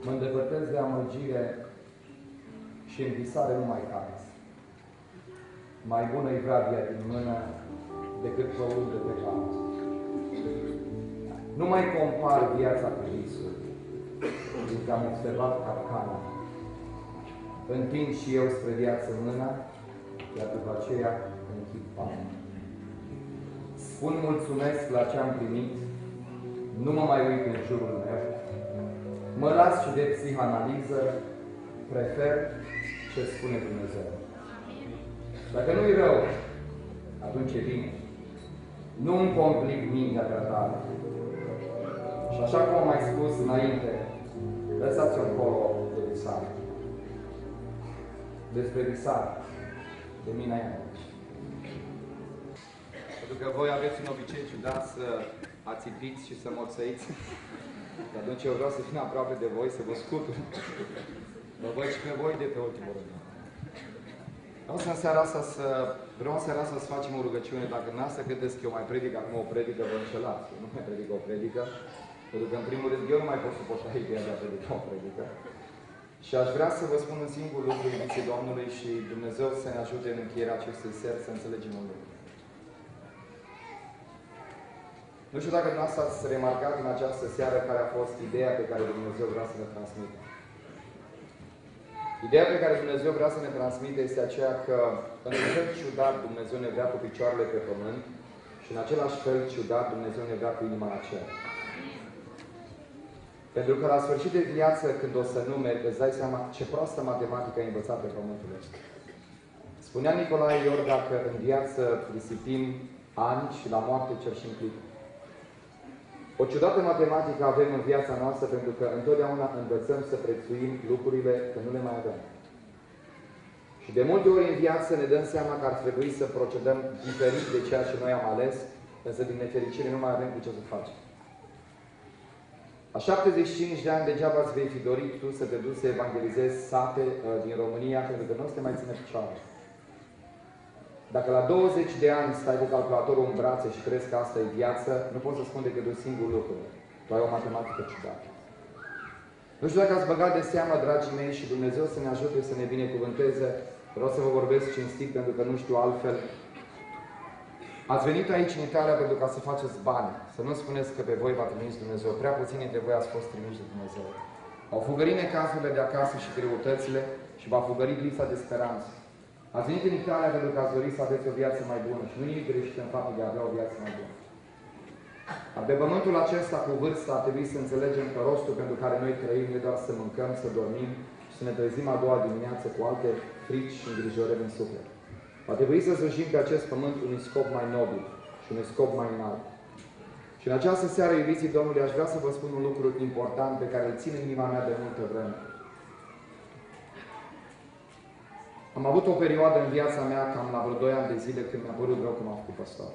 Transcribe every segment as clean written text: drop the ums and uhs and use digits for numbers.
Mă îndepărtez de amăgire și în visare nu mai caz. Mai bună-i vradia din mână decât pământ de pe cal. Nu mai compar viața cu visul, fiindcă am observat capcana. Întind și eu spre viață mâna, iar după aceea închid pana. Spun mulțumesc la ce am primit, nu mă mai uit în jurul meu, mă las și de psihanaliză, prefer ce spune Dumnezeu. Dacă nu-i rău, atunci e bine. Nu îmi complic mintea prea tare. Și așa cum am mai spus înainte, lăsați-o încolo de visare. Despre visare, de mine aia. Pentru că voi aveți un obicei ciudat să ațipiți și să moțăiți. Și atunci eu vreau să fiu aproape de voi, să vă scutur. Vă văd și pe voi de pe ultimul rând. Vreau în seara asta să facem o rugăciune. Dacă n-asta credeți că eu mai predic acum o predică, vă înșelați. Eu nu mai predic o predică. Pentru că, în primul rând, eu nu mai pot suporta ideea de a predica o predică. Și aș vrea să vă spun un singur lucru, iubiții Domnului, și Dumnezeu să ne ajute în încheierea acestui ser să înțelegem un lucru. Nu știu dacă dumneavoastră ați remarcat în această seară care a fost ideea pe care Dumnezeu vrea să ne transmită. Ideea pe care Dumnezeu vrea să ne transmite este aceea că, în fel ciudat, Dumnezeu ne vrea cu picioarele pe pământ și, în același fel ciudat, Dumnezeu ne vrea cu inima la cer. Pentru că, la sfârșit de viață, când o să numeri, îți dai seama ce proastă matematică ai învățat pe pământul ăsta. Spunea Nicolae Iorga că în viață risipim ani și la moarte cerșim clipă. O ciudată matematică avem în viața noastră pentru că întotdeauna învățăm să prețuim lucrurile că nu le mai avem. Și de multe ori în viață ne dăm seama că ar trebui să procedăm diferit de ceea ce noi am ales, însă din nefericire nu mai avem cu ce să facem. La 75 de ani degeaba îți vei fi dorit tu să te duci să evangelizezi sate din România, pentru că nu o să te mai ține picioare. Dacă la 20 de ani stai cu calculatorul în brațe și crezi că asta e viață, nu poți să spun decât un singur lucru. Tu ai o matematică ciudată. Nu știu dacă ați băgat de seamă, dragii mei, și Dumnezeu să ne ajute să ne binecuvânteze. Vreau să vă vorbesc cinstit, pentru că nu știu altfel. Ați venit aici în Italia pentru ca să faceți bani. Să nu spuneți că pe voi v-a trimis Dumnezeu. Prea puțini dintre voi ați fost trimiși de Dumnezeu. Au fugărit necazurile de acasă și greutățile și v-a fugărit lipsa de speranță. Ați venit în Italia pentru că ați dorit să aveți o viață mai bună și nu nimic greșit în faptul de a avea o viață mai bună. Dar pe pământul acesta, cu vârsta, ar trebui să înțelegem că rostul pentru care noi trăim nu e doar să mâncăm, să dormim și să ne trezim a doua dimineață cu alte frici și îngrijorări în suflet. Va trebui să slujim pe acest pământ unui scop mai nobil și unui scop mai înalt. Și în această seară, iubiții Domnului, aș vrea să vă spun un lucru important pe care îl țin în inima mea de multă vreme. Am avut o perioadă în viața mea, cam la vreo 2 ani de zile, când mi-a părut rău că m-am făcut păstor.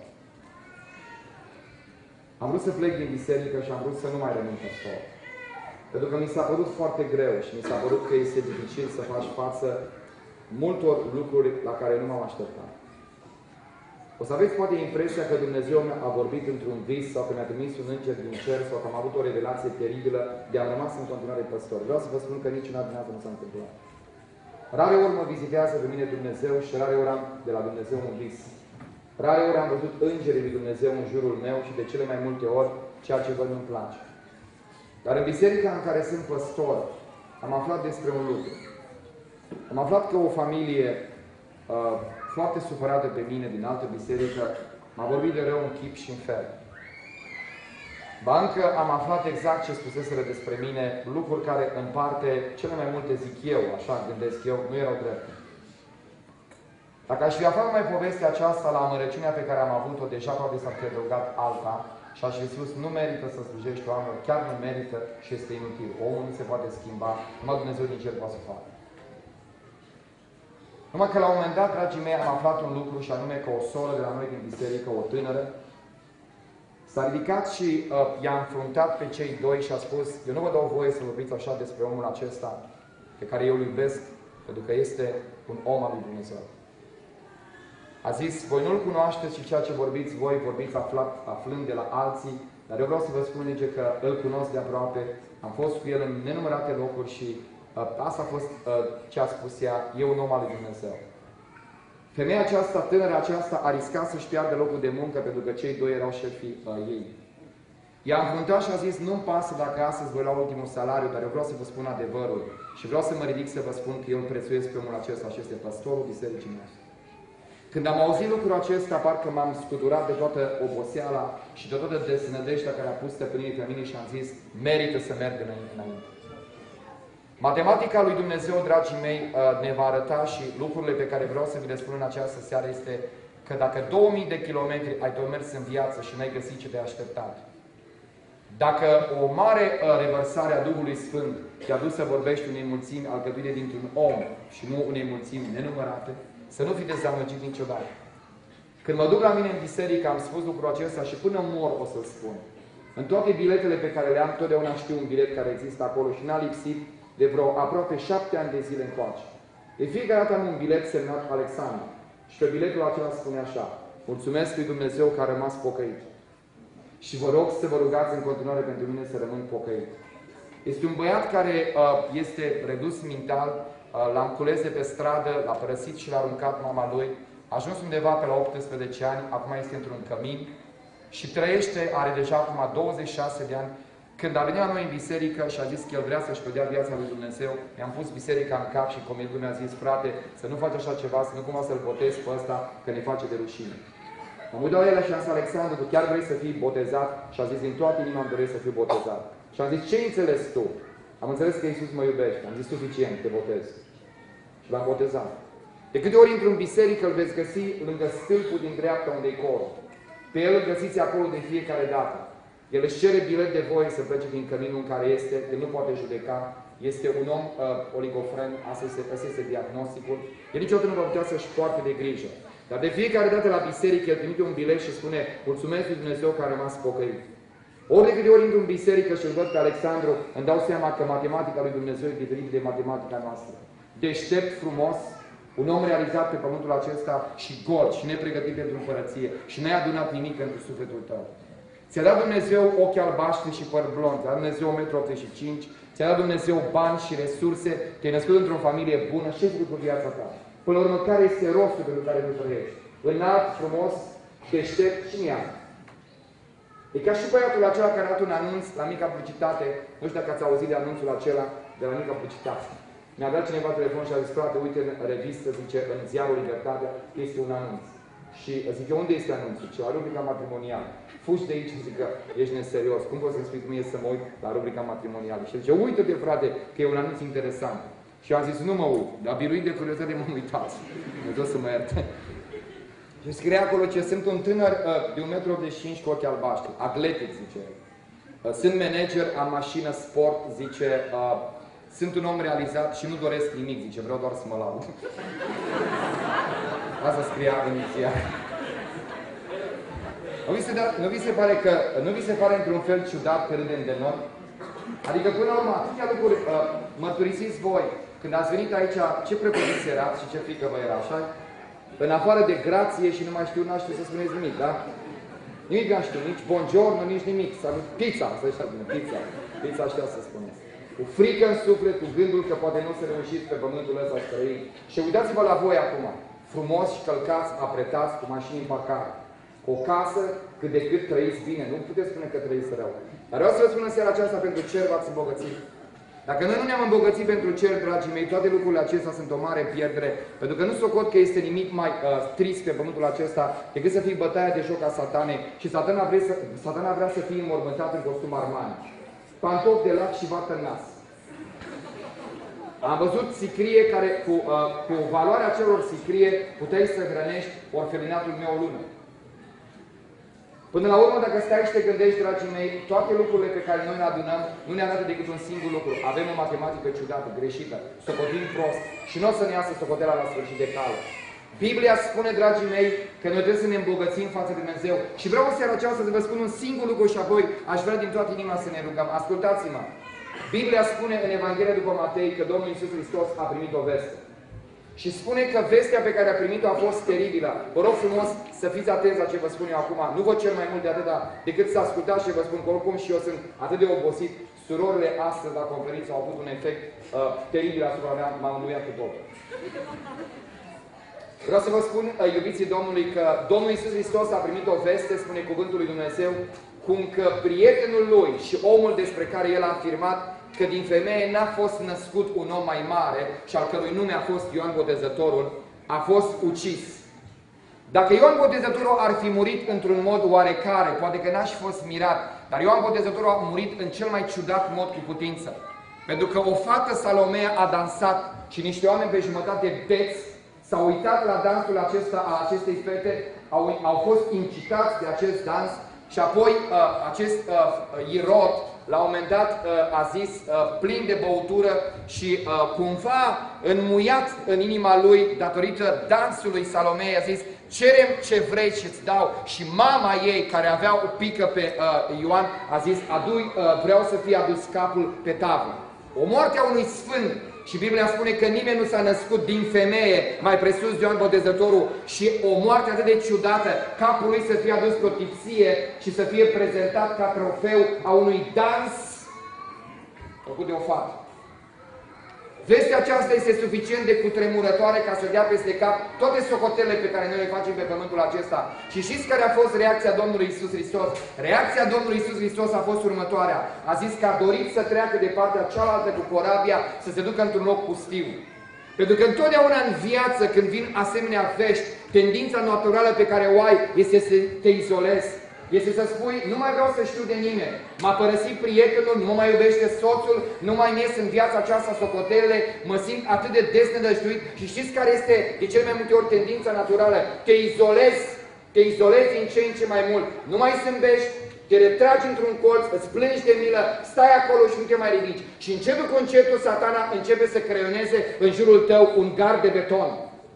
Am vrut să plec din biserică și am vrut să nu mai rămân păstor. Pentru că mi s-a părut foarte greu și mi s-a părut că este dificil să faci față multor lucruri la care nu m-am așteptat. O să aveți poate impresia că Dumnezeu a vorbit într-un vis sau că mi-a trimis un înger din cer sau că am avut o revelație teribilă de a rămas în continuare păstor. Vreau să vă spun că niciuna din asta nu s-a întâmplat. Rare ori mă vizitează pe mine Dumnezeu și rare ori am de la Dumnezeu un vis. Rare ori am văzut îngerii lui Dumnezeu în jurul meu și de cele mai multe ori ceea ce văd nu-mi place. Dar în biserica în care sunt păstor, am aflat despre un lucru. Am aflat că o familie foarte supărată pe mine din altă biserică m-a vorbit de rău în chip și în fel. Ba încă am aflat exact ce spuseseră despre mine, lucruri care în parte, cele mai multe zic eu, așa gândesc eu, nu erau drepte. Dacă aș fi aflat mai povestea aceasta la amărăciunea pe care am avut-o, deja poate s-ar fi adăugat alta și aș fi spus, nu merită să slujești oamenilor, chiar nu merită și este inutil. Omul nu se poate schimba, numai Dumnezeu din cer poate să facă. Numai că la un moment dat, dragii mei, am aflat un lucru și anume că o soră de la noi din biserică, o tânără, s-a ridicat și i-a înfruntat pe cei doi și a spus, eu nu vă dau voie să vorbiți așa despre omul acesta pe care eu îl iubesc, pentru că este un om al lui Dumnezeu. A zis, voi nu-l cunoașteți și ceea ce vorbiți voi, vorbiți aflând de la alții, Dar eu vreau să vă spun, zice, că îl cunosc de aproape, am fost cu el în nenumărate locuri și asta a fost ce a spus ea, e un om al lui Dumnezeu. Femeia aceasta, tânăra aceasta, a riscat să-și piardă locul de muncă pentru că cei doi erau șefii ei. I-a înfruntat și a zis, nu-mi pasă dacă astăzi voi lua ultimul salariu, dar eu vreau să vă spun adevărul. Și vreau să mă ridic să vă spun că eu îl prețuiesc pe omul acesta și este pastorul bisericii noastre. Când am auzit lucrul acesta, parcă m-am scuturat de toată oboseala și de toată desnădejdea care a pus stăpânire pe mine și am zis, merită să merg înainte. Matematica lui Dumnezeu, dragii mei, ne va arăta și lucrurile pe care vreau să vi le spun în această seară este că dacă 2000 de kilometri ai tot mers în viață și n-ai găsit ce te-ai așteptat, dacă o mare revărsare a Duhului Sfânt te-a dus să vorbești unei mulțimi alcătuite dintr-un om și nu unei mulțimi nenumărate, să nu fi dezamăgit niciodată. Când mă duc la mine în biserică, am spus lucrul acesta și până mor o să-l spun. În toate biletele pe care le am, totdeauna știu un bilet care există acolo și n-a lipsit de vreo aproape 7 ani de zile încoace. De fiecare dată am un bilet semnat Alexandru. Și pe biletul acela spune așa: mulțumesc lui Dumnezeu că a rămas pocăit. Și vă rog să vă rugați în continuare pentru mine să rămân pocăit. Este un băiat care este redus mental, l-am cules de pe stradă, l-a părăsit și l-a aruncat mama lui, a ajuns undeva pe la 18 ani, acum este într-un cămin și trăiește, are deja acum 26 de ani. Când a venit la noi în biserică și a zis că el vrea să-și predea viața lui Dumnezeu, i-am pus biserica în cap și comandul mi-a zis, frate, să nu faci așa ceva, să nu cumva să-l botezi pe ăsta, că ne face de rușine. M-am uitat la el și am zis, Alexandru, tu chiar vrei să fii botezat? Și a zis, din toată inima îmi doresc să fiu botezat. Și am zis, ce înțeles tu? Am înțeles că Iisus mă iubește. Am zis, suficient, te botez. Și l-am botezat. De câte ori într-un biserică îl veți găsi lângă stâlpul din dreapta unde-i corul. Pe el îl găsiți acolo de fiecare dată. El își cere bilet de voie să plece din căminul în care este, el nu poate judeca, este un om oligofren, asta este diagnosticul. El niciodată nu va putea să-și poarte de grijă. Dar de fiecare dată la biserică el trimite un bilet și spune, mulțumesc lui Dumnezeu că a rămas pocăit. Ori de câte ori intru în biserică și îl văd pe Alexandru, îmi dau seama că matematica lui Dumnezeu e diferită de matematica noastră. Deștept, frumos, un om realizat pe pământul acesta și gol și nepregătit pentru împărăție și n-ai adunat nimic pentru sufletul tău. Ți-a dat Dumnezeu ochi albaștri și păr blond, ți-a dat Dumnezeu 1,85 m, ți-a dat Dumnezeu bani și resurse, te-ai născut într-o familie bună, ce-ți cu viața ta? Până la urmă, care este rostul pentru care nu trăiești? Înalt, frumos, deștept, cine e? E ca și băiatul acela care a dat un anunț la mica publicitate, nu știu dacă ați auzit de anunțul acela de la mica publicitate. Mi-a dat cineva telefon și a zis, frate, uite în revistă, zice, în ziarul Libertatea, este un anunț. Și zic eu, unde este anunțul? Ce la rubrica matrimonială. Fugi de aici, zic că ești neserios. Cum poți să-mi spui mie să mă uit la rubrica matrimonială? Și zice, uită-te, frate, că e un anunț interesant. Și am zis, nu mă uit, dar biruit de curiozitate m-am uitat. Dumnezeu să mă ierte. Și scrie acolo ce sunt un tânăr de 1,85 m cu ochi albaștri, atletic, zice. Sunt manager, am mașină sport, zice, sunt un om realizat și nu doresc nimic, zice, vreau doar să mă laud. Asta scria în ziar. Nu vi se pare într-un fel ciudat că râdem de noi? Adică până la urmă, atâtea lucruri, mărturisiți voi, când ați venit aici, ce prepăziți erați și ce frică vă era, așa? În afară de grație și nu mai știu, n-aș știu să spuneți nimic, da? Nimic n-aș știu, nici buongiorno, nici nimic. Salut, pizza, să așa bine, pizza. Pizza așa să spuneți. Cu frică în suflet, cu gândul că poate nu o să reușiți pe pământul ăsta să trăiți. Și uitați-vă la voi acum, frumos și călcați, apretați, cu mașini în parcare. Cu o casă, cât de cât trăiți bine. Nu puteți spune că trăiți rău. Dar vreau să vă spun în seara aceasta, pentru cer v-ați îmbogățit. Dacă noi nu ne-am îmbogățit pentru cer, dragii mei, toate lucrurile acestea sunt o mare pierdere, pentru că nu socot că este nimic mai trist pe pământul acesta decât să fie bătaia de joc a satanei și satana vrea să fie înmormântat în costum Armani. Pantofi de lac și vată în nas. Am văzut sicrie care, cu valoarea celor sicrie, puteai să hrănești orfelinatul meu o lună. Până la urmă, dacă stai și te gândești, dragii mei, toate lucrurile pe care noi le adunăm nu ne arată decât un singur lucru. Avem o matematică ciudată, greșită, socotim prost și nu o să ne iasă socoteala la sfârșit de cale. Biblia spune, dragii mei, că noi trebuie să ne îmbogățim față de Dumnezeu. Și vreau în seara aceasta să vă spun un singur lucru și apoi aș vrea din toată inima să ne rugăm. Ascultați-mă! Biblia spune în Evanghelia după Matei că Domnul Iisus Hristos a primit o veste. Și spune că vestea pe care a primit-o a fost teribilă. Vă rog frumos să fiți atenți la ce vă spun eu acum. Nu vă cer mai mult de atâta decât să ascultați ce vă spun, că oricum și eu sunt atât de obosit. Surorile astăzi la conferință au avut un efect teribil asupra mea, m-am înduiat cu totul. Vreau să vă spun, iubiții Domnului, că Domnul Iisus Hristos a primit o veste, spune cuvântul lui Dumnezeu, cum că prietenul lui și omul despre care el a afirmat că din femeie n-a fost născut un om mai mare și al cărui nume a fost Ioan Botezătorul, a fost ucis. Dacă Ioan Botezătorul ar fi murit într-un mod oarecare, poate că n-aș fi fost mirat, dar Ioan Botezătorul a murit în cel mai ciudat mod cu putință. Pentru că o fată Salomea a dansat și niște oameni pe jumătate beți s-au uitat la dansul acesta a acestei fete, au fost incitați de acest dans și apoi acest Irod, la un moment dat, a zis, plin de băutură și cumva înmuiat în inima lui, datorită dansului Salomei, a zis, cerem ce vrei și îți dau. Și mama ei, care avea o pică pe Ioan, a zis, vreau să fie adus capul pe tavă. O moarte a unui sfânt. Și Biblia spune că nimeni nu s-a născut din femeie mai presus de Ioan Botezătorul și o moarte atât de ciudată, capul lui să fie adus pe o tipsie și să fie prezentat ca trofeu a unui dans făcut de o fată. Vestea aceasta este suficient de cutremurătoare ca să dea peste cap toate socotelele pe care noi le facem pe pământul acesta. Și știți care a fost reacția Domnului Iisus Hristos? Reacția Domnului Iisus Hristos a fost următoarea. A zis că a dorit să treacă de partea cealaltă cu corabia, să se ducă într-un loc pustiu. Pentru că întotdeauna în viață, când vin asemenea vești, tendința naturală pe care o ai este să te izolezi. Este să spui, nu mai vreau să știu de nimeni. M-a părăsit prietenul, nu mă mai iubește soțul, nu mai ies în viața aceasta socotelele, mă simt atât de desnădăjduit. Și știți care este de cel mai multe ori tendința naturală? Te izolezi în ce în ce mai mult. Nu mai zâmbești, te retragi într-un colț, îți plângi de milă, stai acolo și nu te mai ridici. Și începe cu încetul satana, începe să creioneze în jurul tău un gard de beton.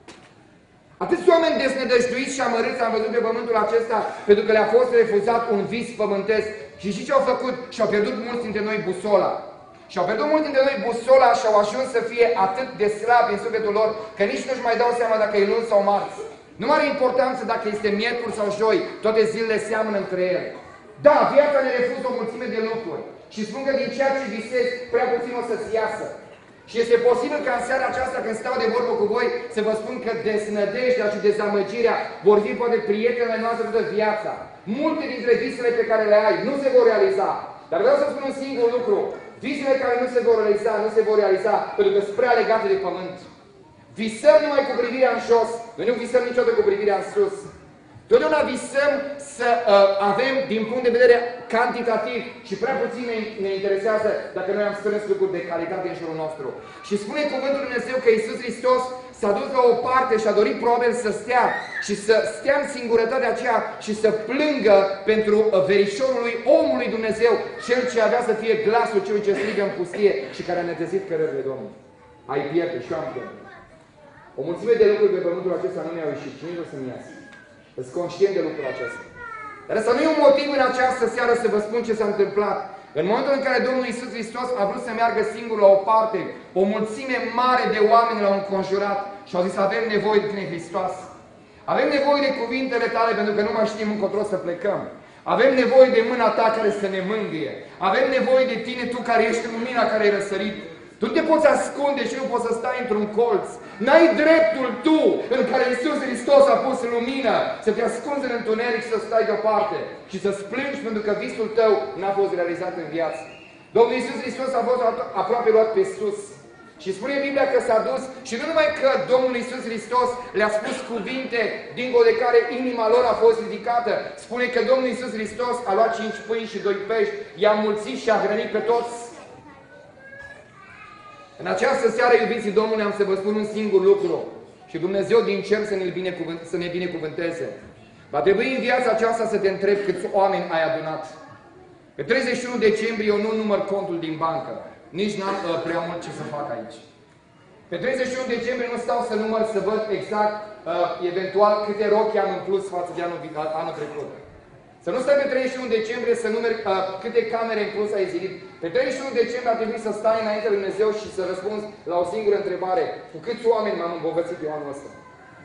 Atâți oameni desnădăjduiți și amărâți am văzut pe pământul acesta pentru că le-a fost refuzat un vis pământesc. Și știți ce au făcut? Și-au pierdut mulți dintre noi busola. Și-au pierdut mulți dintre noi busola și au ajuns să fie atât de slabi în sufletul lor că nici nu-și mai dau seama dacă e luni sau marți. Nu are importanță dacă este miercuri sau joi, toate zilele seamănă între ele. Da, viața ne refuză o mulțime de lucruri. Și spun că din ceea ce visezi, prea puțin o să-ți iasă. Și este posibil ca în seara aceasta, când stau de vorbă cu voi, să vă spun că desnădejdea și dezamăgirea vor fi poate prietenele noastre toată viața. Multe dintre visele pe care le ai nu se vor realiza. Dar vreau să spun un singur lucru. Visele care nu se vor realiza, nu se vor realiza pentru că sunt prea legate de pământ. Visăm numai cu privirea în jos. Noi nu visăm niciodată cu privirea în sus. Totdeauna visăm să avem din punct de vedere cantitativ și prea puțin ne interesează dacă noi am strâns lucruri de calitate în jurul nostru. Și spune cuvântul Lui Dumnezeu că Iisus Hristos s-a dus la o parte și a dorit probabil să stea și să stea în singurătatea aceea și să plângă pentru verișorul lui, omului Dumnezeu, cel ce avea să fie glasul celui ce strigă în pustie și care a netezit cărările Domnului. Ai pierde și eu am pierde. O mulțime de lucruri pe pământul acesta nu mi-au ieșit și nici nu să-mi iasă. Sunt conștient de lucrul acesta. Dar ăsta nu e un motiv în această seară să vă spun ce s-a întâmplat. În momentul în care Domnul Iisus Hristos a vrut să meargă singur la o parte, o mulțime mare de oameni l-au înconjurat și au zis, avem nevoie de tine, Hristos. Avem nevoie de cuvintele tale pentru că nu mai știm încotro să plecăm. Avem nevoie de mâna ta care să ne mângâie. Avem nevoie de tine, tu care ești lumina care ai răsărit. Tu te poți ascunde și nu poți să stai într-un colț. N-ai dreptul tu, în care Iisus Hristos a pus lumină, să te ascunzi în întuneric și să stai deoparte și să-ți plângi pentru că visul tău n-a fost realizat în viață. Domnul Iisus Hristos a fost aproape luat pe sus. Și spune Biblia că s-a dus și nu numai că Domnul Iisus Hristos le-a spus cuvinte dincolo de care inima lor a fost ridicată. Spune că Domnul Iisus Hristos a luat 5 pâini și 2 pești, i-a mulțit și a hrănit pe toți. În această seară, iubiții Domnului, am să vă spun un singur lucru. Și Dumnezeu din cer să ne binecuvânteze. Va trebui în viața aceasta să te întrebi câți oameni ai adunat. Pe 31 decembrie eu nu număr contul din bancă. Nici n-am prea mult ce să fac aici. Pe 31 decembrie nu stau să număr, să văd exact, eventual, câte rochi am în plus față de anul trecut. Să nu stai pe 31 decembrie să numeri câte camere în plus ai zidit. Pe 31 decembrie ar trebui să stai înainte lui Dumnezeu și să răspunzi la o singură întrebare. Cu câți oameni m-am îmbogățit eu anul ăsta?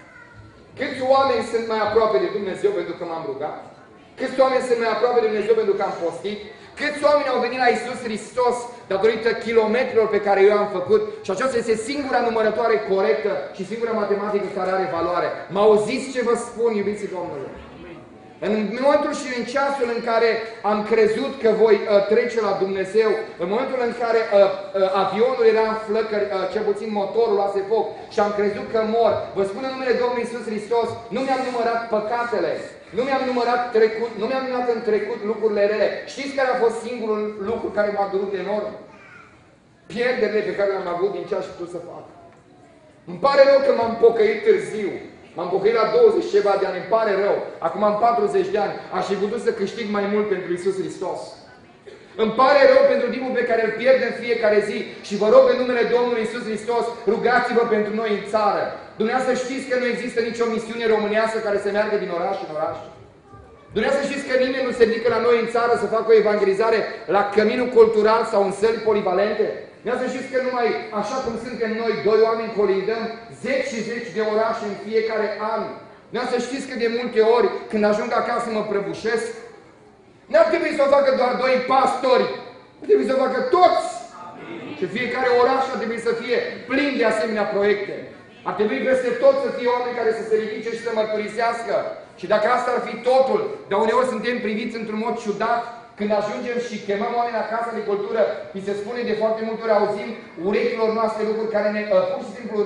Câți oameni sunt mai aproape de Dumnezeu pentru că m-am rugat? Câți oameni sunt mai aproape de Dumnezeu pentru că am postit? Câți oameni au venit la Iisus Hristos datorită kilometrilor pe care eu am făcut? Și aceasta este singura numărătoare corectă și singura matematică care are valoare. M-auziți ce vă spun, iubiții Domnului? În momentul și în ceasul în care am crezut că voi trece la Dumnezeu, în momentul în care avionul era în flăcări, cel puțin motorul luase foc și am crezut că mor, vă spun în numele Domnului Iisus Hristos, nu mi-am numărat păcatele, nu mi-am numărat trecut, nu mi-am numărat în trecut lucrurile rele. Știți care a fost singurul lucru care m-a durut enorm? Pierderile pe care le-am avut din ce aș putut să fac. Îmi pare rău că m-am pocăit târziu. M-am pocăit la 20 ceva de ani, îmi pare rău. Acum am 40 de ani, aș fi putut să câștig mai mult pentru Iisus Hristos. Îmi pare rău pentru timpul pe care îl pierd în fiecare zi și vă rog în numele Domnului Iisus Hristos, rugați-vă pentru noi în țară. Dumneavoastră știți că nu există nicio misiune românească care să meargă din oraș în oraș. Dumneavoastră știți că nimeni nu se ridică la noi în țară să facă o evangelizare la căminul cultural sau în săli polivalente. Dumneavoastră știți că numai așa cum suntem noi, doi oameni colindăm zeci și zeci de orașe în fiecare an. Dumneavoastră știți că de multe ori când ajung acasă mă prăbușesc. N-ar trebui să o facă doar doi pastori, ar trebui să o facă toți. Și fiecare oraș ar trebui să fie plin de asemenea proiecte. Ar trebui peste tot să fie oameni care să se ridice și să mărturisească. Și dacă asta ar fi totul, dar uneori suntem priviți într-un mod ciudat, când ajungem și chemăm oameni la Casa de Cultură, mi se spune de foarte multe ori, auzim urechilor noastre lucruri care pur și simplu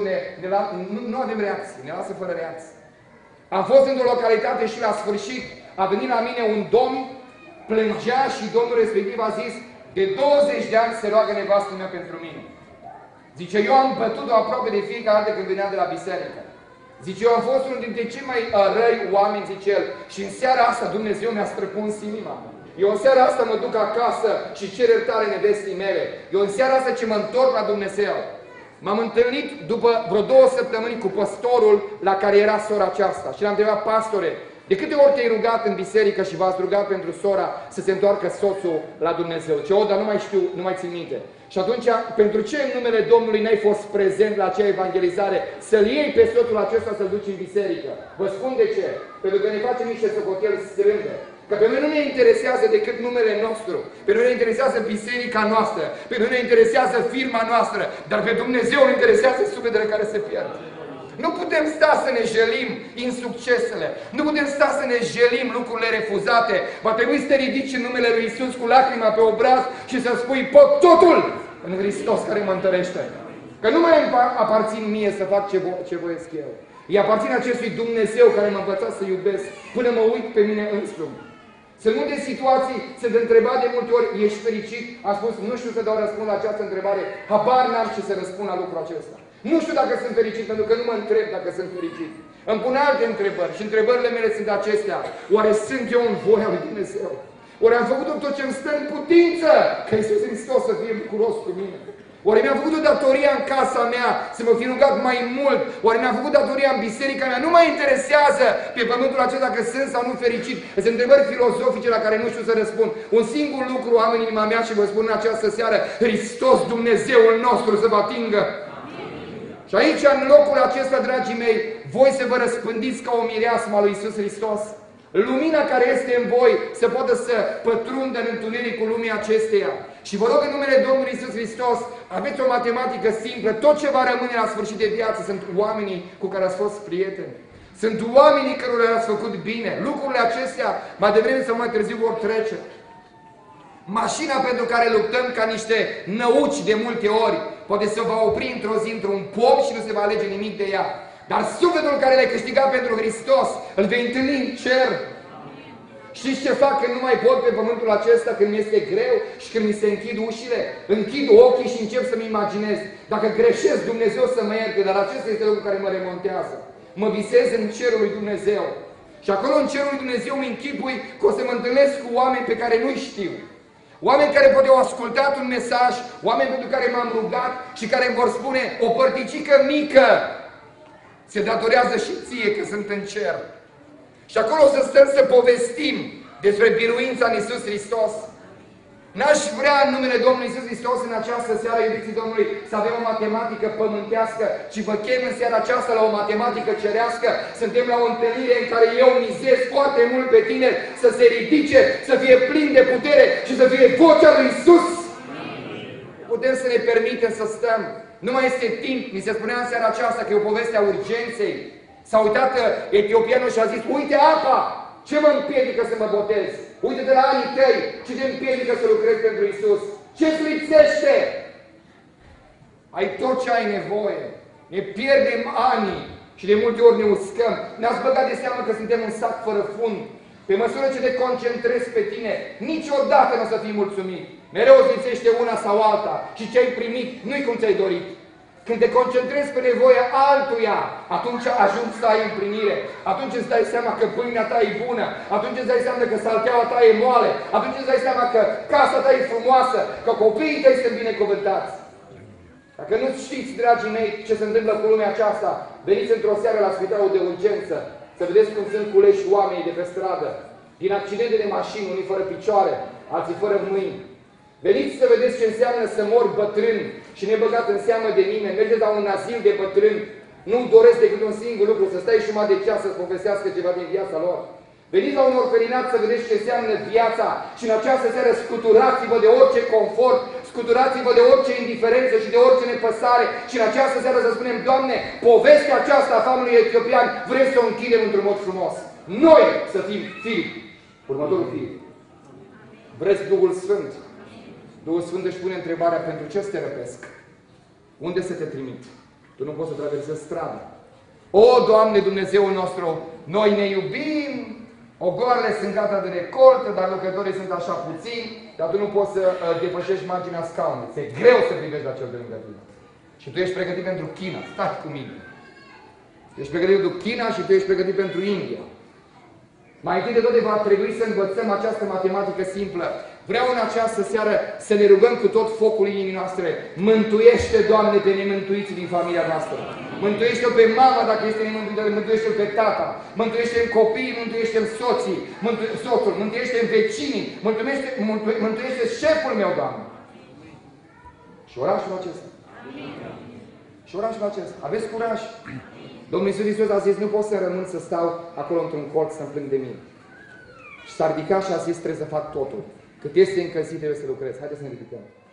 nu avem reacție, ne lasă fără reacție. Am fost într-o localitate și la sfârșit a venit la mine un domn, plângea și domnul respectiv a zis, de 20 de ani se roagă nevastă mea pentru mine. Zice, eu am bătut-o aproape de fiecare dată când veneam de la biserică. Zice, eu am fost unul dintre cei mai răi oameni, zice el, și în seara asta Dumnezeu mi-a străpuns inima. Eu în seara asta mă duc acasă și cer iertare nevestii mele. Eu în seara asta ce mă întorc la Dumnezeu. M-am întâlnit după vreo 2 săptămâni cu păstorul la care era sora aceasta și l-am întrebat, pastore, de câte ori te-ai rugat în biserică și v-ați rugat pentru sora să se întoarcă soțul la Dumnezeu? Ce dar nu mai știu, nu mai țin minte. Și atunci, pentru ce în numele Domnului n-ai fost prezent la acea evangelizare, să-l iei pe soțul acesta să-l duci în biserică? Vă spun de ce. Pentru că ne facem niște socoteli strânde. Că pe noi nu ne interesează decât numele nostru, pe noi ne interesează biserica noastră, pe noi ne interesează firma noastră, dar pe Dumnezeu ne interesează sufletele care se pierd. Nu putem sta să ne jelim insuccesele, nu putem sta să ne jelim lucrurile refuzate. Va trebui să te ridici în numele lui Iisus cu lacrima pe obraz și să spui, pot totul în Hristos care mă întărește. Că nu mai aparțin mie să fac ce voiesc eu. Îi aparțin acestui Dumnezeu care m-a învățat să iubesc până mă uit pe mine însumi. Sunt multe situații, sunt întrebat de multe ori, ești fericit? Am spus, nu știu să dau răspuns la această întrebare, habar n-am ce să răspund la lucrul acesta. Nu știu dacă sunt fericit, pentru că nu mă întreb dacă sunt fericit. Îmi pun alte întrebări și întrebările mele sunt acestea. Oare sunt eu în voia lui Dumnezeu? Oare am făcut tot ce îmi stă în putință ca Iisus Hristos să fie bucuros cu mine? Oare mi-am făcut o datoria în casa mea să mă fi rugat mai mult? Oare mi-am făcut datoria în biserica mea? Nu mă interesează pe pământul acesta că sunt sau nu fericit. Sunt întrebări filozofice la care nu știu să răspund. Un singur lucru am în inima mea și vă spun în această seară, Hristos Dumnezeul nostru să vă atingă. Și aici, în locul acesta, dragii mei, voi să vă răspândiți ca o mireasmă a lui Iisus Hristos. Lumina care este în voi să poată să pătrundă în întunericul lumii acesteia. Și vă rog în numele Domnului Iisus Hristos, aveți o matematică simplă. Tot ce va rămâne la sfârșit de viață sunt oamenii cu care ați fost prieteni. Sunt oamenii cărora ați făcut bine. Lucrurile acestea, mai devreme sau mai târziu, vor trece. Mașina pentru care luptăm ca niște năuci de multe ori, poate se va opri într-o zi într-un pom și nu se va alege nimic de ea. Dar sufletul care l-ai câștigat pentru Hristos, îl vei întâlni în cer. Știți ce fac când nu mai pot pe pământul acesta, când mi este greu și când mi se închid ușile? Închid ochii și încep să-mi imaginez. Dacă greșesc, Dumnezeu să mă ierte, dar acesta este lucrul care mă remontează. Mă visez în cerul lui Dumnezeu. Și acolo în cerul lui Dumnezeu îmi închipui că o să mă întâlnesc cu oameni pe care nu-i știu. Oameni care poate au ascultat un mesaj, oameni pentru care m-am rugat și care îmi vor spune o părticică mică se datorează și ție că sunt în cer. Și acolo o să stăm să povestim despre biruința în Iisus Hristos. N-aș vrea în numele Domnului Iisus Hristos în această seară, iubiții Domnului, să avem o matematică pământească, ci vă chem în seara aceasta la o matematică cerească. Suntem la o întâlnire în care eu mizez foarte mult pe tine să se ridice, să fie plin de putere și să fie vocea lui Iisus. Putem să ne permitem să stăm. Nu mai este timp. Mi se spunea în seara aceasta că e o poveste a urgenței. S-a uitat etiopianul și a zis, uite apa! Ce mă împiedică să mă botez? Uite-te la anii tăi, ce te împiedică să lucrezi pentru Iisus? Ce-ți lipsește? Ai tot ce ai nevoie. Ne pierdem ani și de multe ori ne uscăm. Ne-ați băgat de seamă că suntem un sac fără fund. Pe măsură ce te concentrezi pe tine, niciodată nu o să fii mulțumit. Mereu îți lipsește una sau alta și ce ai primit nu-i cum ți-ai dorit. Când te concentrezi pe nevoia altuia, atunci ajungi să ai împlinire. Atunci îți dai seama că pâinea ta e bună. Atunci îți dai seama că salteaua ta e moale. Atunci îți dai seama că casa ta e frumoasă. Că copiii tăi sunt binecuvântați. Dacă nu știți, dragii mei, ce se întâmplă cu lumea aceasta, veniți într-o seară la spitalul de urgență, să vedeți cum sunt culeși oamenii de pe stradă. Din accidente de mașini, unii fără picioare, alții fără mâini. Veniți să vedeți ce înseamnă să mor bătrân și nebăgat în seamă de nimeni. Mergeți la un azil de bătrâni. Nu-mi doresc decât un singur lucru, să stai jumătate de ceas să-ți povestească ceva din viața lor. Veniți la un orfelinat să vedeți ce înseamnă viața și în această seară scuturați-vă de orice confort, scuturați-vă de orice indiferență și de orice nepăsare și în această seară să spunem, Doamne, povestea aceasta a famului etiopian vrem să o închidem într-un mod frumos. Noi să fim Filip, următorul Filip. Vreți Duhul Sfânt? Duhul Sfânt își pune întrebarea, pentru ce să te răpesc? Unde să te trimit? Tu nu poți să traversezi strada. O, Doamne Dumnezeul nostru, noi ne iubim, ogoarele sunt gata de recoltă, dar lucrătorii sunt așa puțini, dar tu nu poți să depășești marginea scaunului. Ți-e greu să privești la cel de lângă tine. Și tu ești pregătit pentru China. Stai cu mine. Tu ești pregătit pentru China și tu ești pregătit pentru India. Mai întâi de toate va trebui să învățăm această matematică simplă. Vreau în această seară să ne rugăm cu tot focul inimii noastre. Mântuiește, Doamne, pe nemântuiții din familia noastră. Mântuiește-o pe mama dacă este nemântuită, mântuiește-o pe tata. Mântuiește-mi copiii, mântuiește-mi soții, soțul, mântuiește-mi vecinii, mântuiește șeful meu, Doamne. Și orașul acesta. Și orașul acesta. Aveți curaj. Domnul Iisus Hristos a zis, nu pot să rămân să stau acolo într-un colț să-mi plâng de mine. Și s-a ridicat și a zis, trebuie să fac totul. Cât este încă zi, trebuie să lucrez. Haideți să ne ridicăm.